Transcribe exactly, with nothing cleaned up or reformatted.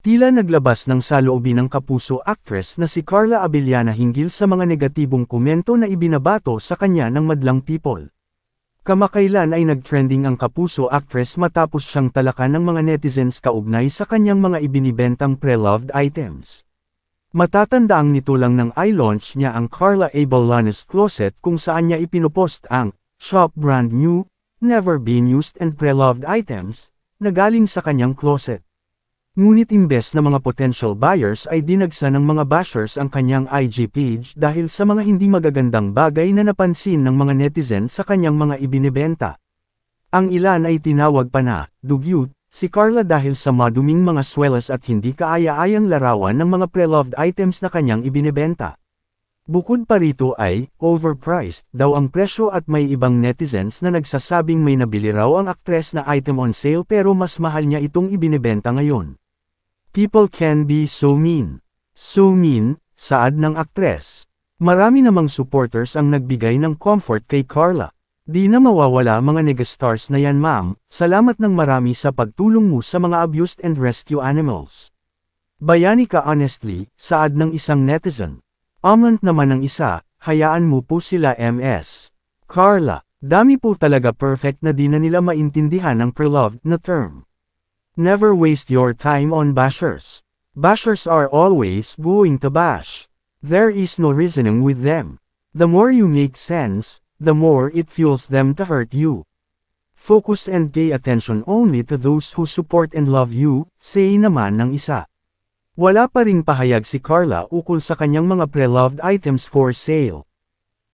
Tila naglabas ng saloobin ng kapuso actress na si Carla Abellana hinggil sa mga negatibong komento na ibinabato sa kanya ng madlang people. Kamakailan ay nagtrending ang kapuso actress matapos siyang talakan ng mga netizens kaugnay sa kanyang mga ibinibentang pre-loved items. Matatandaang nito lang nang i-launch niya ang Carla Abellana's Closet kung saan niya ipinopost ang shop brand new, never been used and pre-loved items na galing sa kanyang closet. Ngunit imbes na mga potential buyers ay dinagsa ng mga bashers ang kanyang I G page dahil sa mga hindi magagandang bagay na napansin ng mga netizen sa kanyang mga ibinebenta. Ang ilan ay tinawag pa na dugyot si Carla dahil sa maduming mga swelas at hindi kaaya-ayang larawan ng mga pre-loved items na kanyang ibinebenta. Bukod pa rito ay overpriced daw ang presyo at may ibang netizens na nagsasabing may nabili raw ang aktres na item on sale pero mas mahal niya itong ibinebenta ngayon. People can be so mean. So mean, saad ng aktres. Marami namang supporters ang nagbigay ng comfort kay Carla. Di na mawawala mga negastars na yan ma'am, salamat ng marami sa pagtulong mo sa mga abused and rescue animals. Bayani ka honestly, saad ng isang netizen. Amant naman ng isa, hayaan mo po sila M S. Carla, dami po talaga perfect na di na nila maintindihan ang pre-loved na term. Never waste your time on bashers. Bashers are always going to bash. There is no reasoning with them. The more you make sense, the more it fuels them to hurt you. Focus and pay attention only to those who support and love you, say naman ng isa. Wala pa ring pahayag si Carla ukol sa kanyang mga pre-loved items for sale.